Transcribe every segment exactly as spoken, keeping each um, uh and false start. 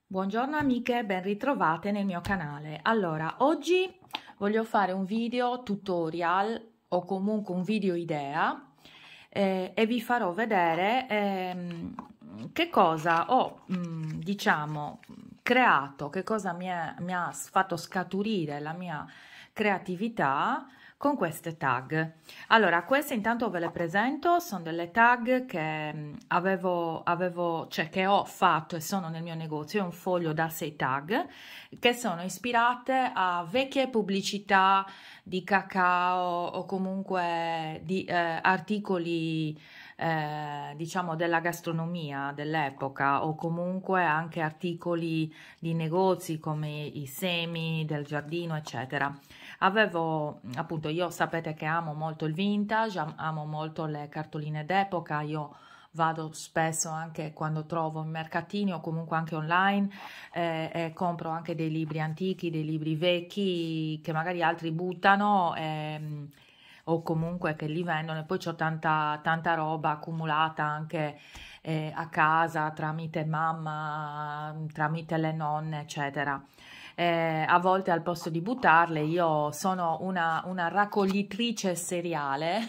Buongiorno amiche, ben ritrovate nel mio canale. Allora, oggi voglio fare un video tutorial o comunque un video idea eh, e vi farò vedere ehm, che cosa ho, mh, diciamo, creato, che cosa mi, è, mi ha fatto scaturire la mia creatività con queste tag. Allora, queste intanto ve le presento, sono delle tag che mh, avevo, avevo, cioè che ho fatto e sono nel mio negozio, è un foglio da sei tag che sono ispirate a vecchie pubblicità di cacao o comunque di eh, articoli eh, diciamo della gastronomia dell'epoca o comunque anche articoli di negozi come i semi del giardino eccetera. Avevo appunto, io sapete che amo molto il vintage, amo molto le cartoline d'epoca, io vado spesso anche quando trovo in mercatini o comunque anche online eh, e compro anche dei libri antichi, dei libri vecchi che magari altri buttano eh, o comunque che li vendono, e poi c'ho tanta, tanta roba accumulata anche eh, a casa tramite mamma, tramite le nonne eccetera. Eh, a volte al posto di buttarle io sono una, una raccoglitrice seriale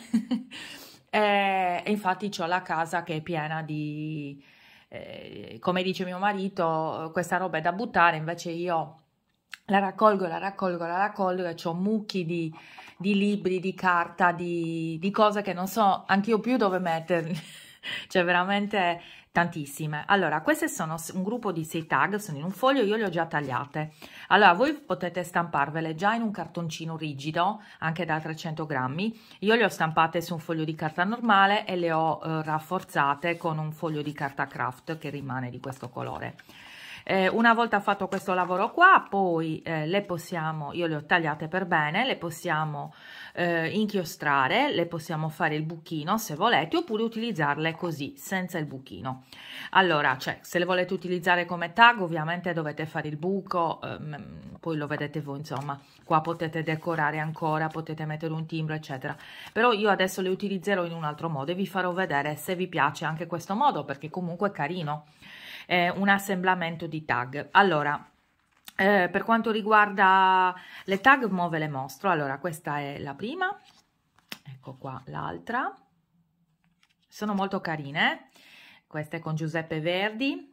e, e infatti ho la casa che è piena di, eh, come dice mio marito, questa roba è da buttare, invece io la raccolgo, la raccolgo, la raccolgo e ho mucchi di, di libri, di carta, di, di cose che non so anch'io più dove metterli, cioè veramente tantissime. Allora, queste sono un gruppo di sei tag, sono in un foglio, io le ho già tagliate. Allora, voi potete stamparvele già in un cartoncino rigido, anche da trecento grammi. Io le ho stampate su un foglio di carta normale e le ho eh, rafforzate con un foglio di carta craft che rimane di questo colore. Eh, una volta fatto questo lavoro qua, poi eh, le possiamo, io le ho tagliate per bene, le possiamo eh, inchiostrare, le possiamo fare il buchino se volete, oppure utilizzarle così, senza il buchino. Allora, cioè, se le volete utilizzare come tag, ovviamente dovete fare il buco, ehm, poi lo vedete voi, insomma, qua potete decorare ancora, potete mettere un timbro, eccetera. Però io adesso le utilizzerò in un altro modo e vi farò vedere se vi piace anche questo modo, perché comunque è carino. Eh, un assemblamento di tag. Allora, eh, per quanto riguarda le tag, mo ve le mostro. Allora, questa è la prima, ecco qua l'altra, sono molto carine. Questa è con Giuseppe Verdi,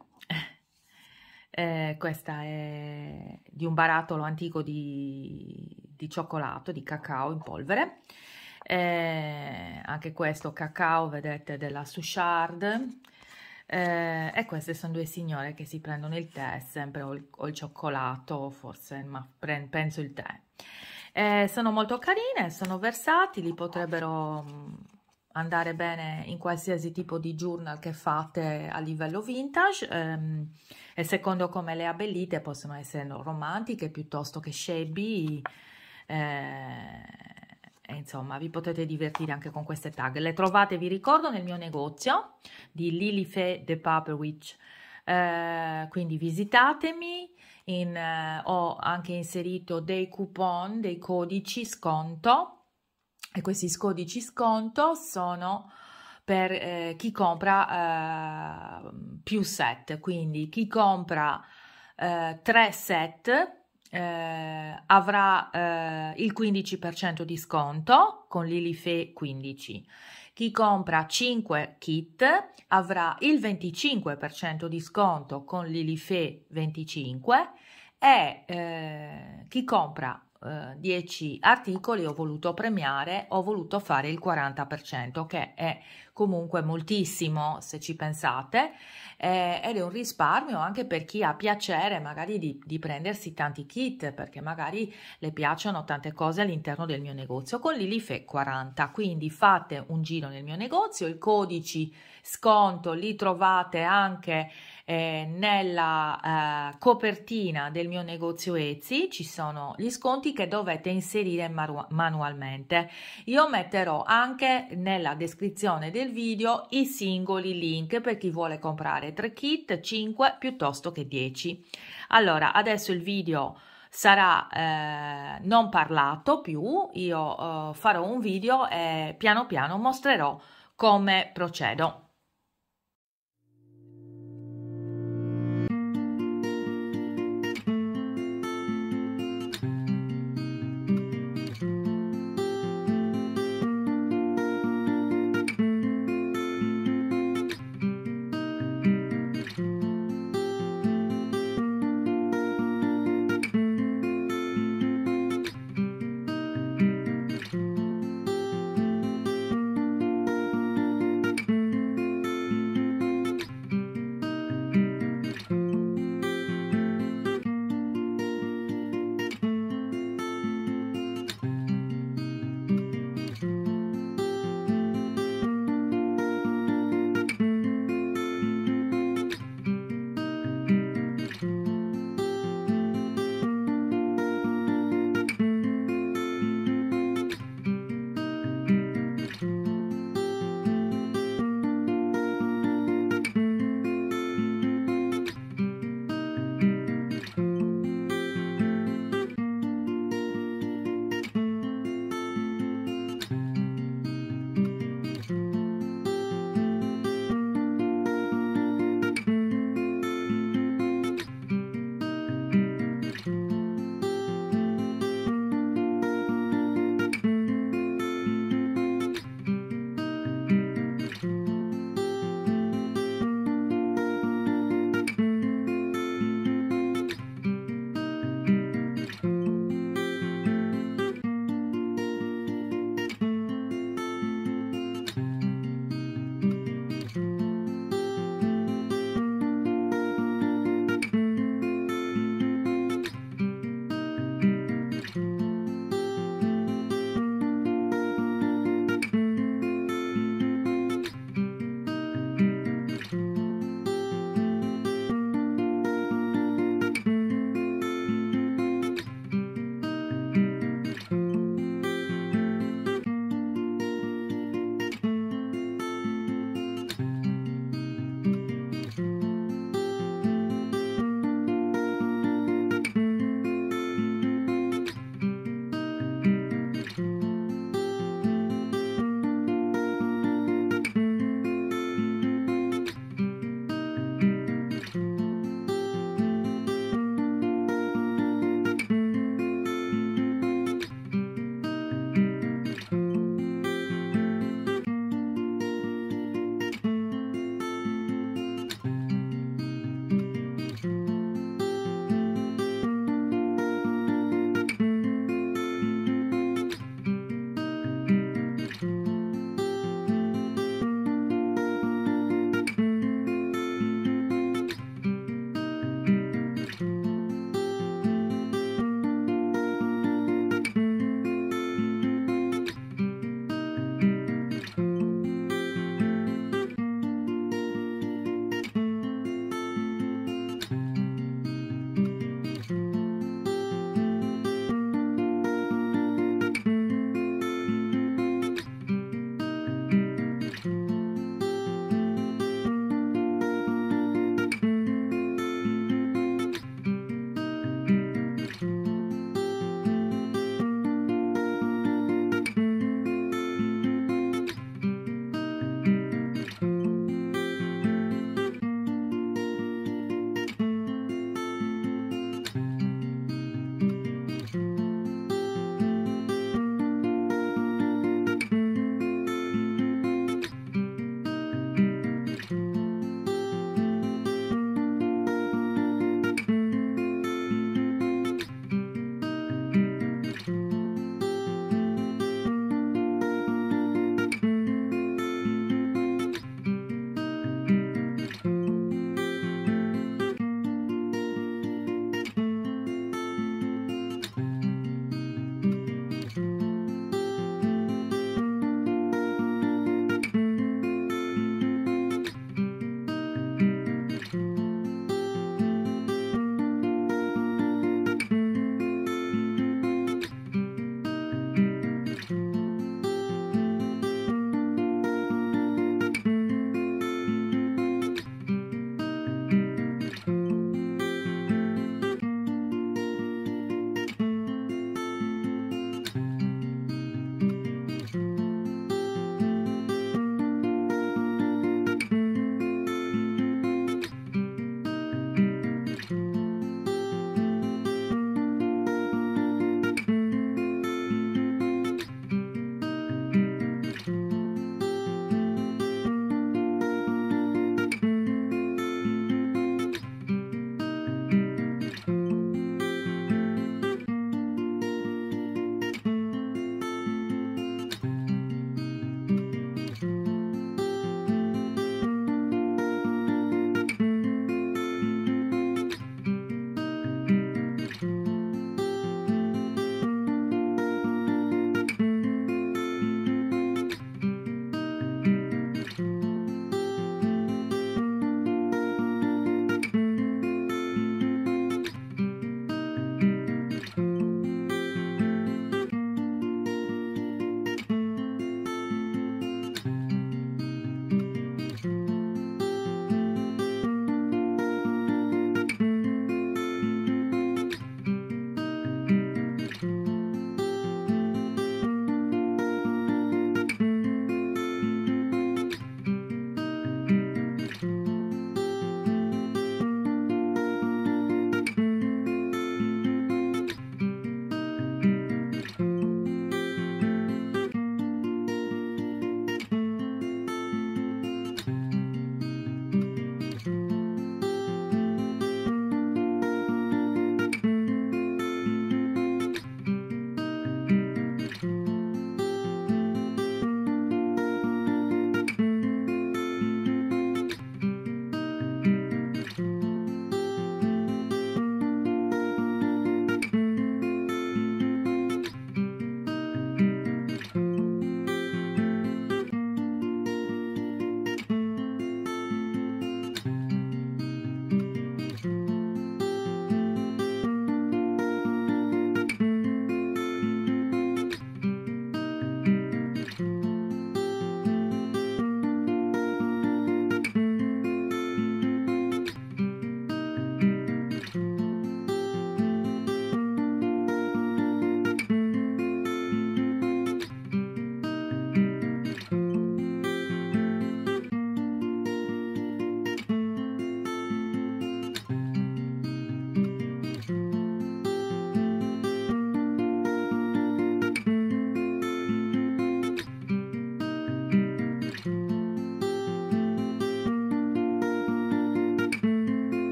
eh, questa è di un barattolo antico di, di cioccolato, di cacao in polvere. Eh, anche questo cacao, vedete, della Suchard. Eh, e queste sono due signore che si prendono il tè sempre o il, o il cioccolato, forse, ma pre, penso il tè. Eh, sono molto carine, sono versatili, potrebbero mh, andare bene in qualsiasi tipo di journal che fate a livello vintage, ehm, e secondo come le abbellite possono essere romantiche piuttosto che shabby. eh, E insomma, vi potete divertire anche con queste tag. Le trovate, vi ricordo, nel mio negozio di Lilifee The Paper Witch. Eh, quindi visitatemi. In, eh, ho anche inserito dei coupon, dei codici sconto. E questi codici sconto sono per eh, chi compra eh, più set. Quindi chi compra eh, tre set. Eh, avrà eh, il quindici per cento di sconto con Lilifee quindici. Chi compra cinque kit avrà il venticinque per cento di sconto con Lilifee venticinque e eh, chi compra eh, dieci articoli ho voluto premiare, ho voluto fare il quaranta per cento, che è comunque moltissimo se ci pensate, eh, ed è un risparmio anche per chi ha piacere magari di, di prendersi tanti kit, perché magari le piacciono tante cose all'interno del mio negozio. Con Lilifee quaranta, quindi fate un giro nel mio negozio, i codici sconto li trovate anche eh, nella eh, copertina del mio negozio Etsy, ci sono gli sconti che dovete inserire manualmente. Io metterò anche nella descrizione del video i singoli link per chi vuole comprare tre kit, cinque piuttosto che dieci. Allora, adesso il video sarà eh, non parlato più, io eh, farò un video e piano piano mostrerò come procedo.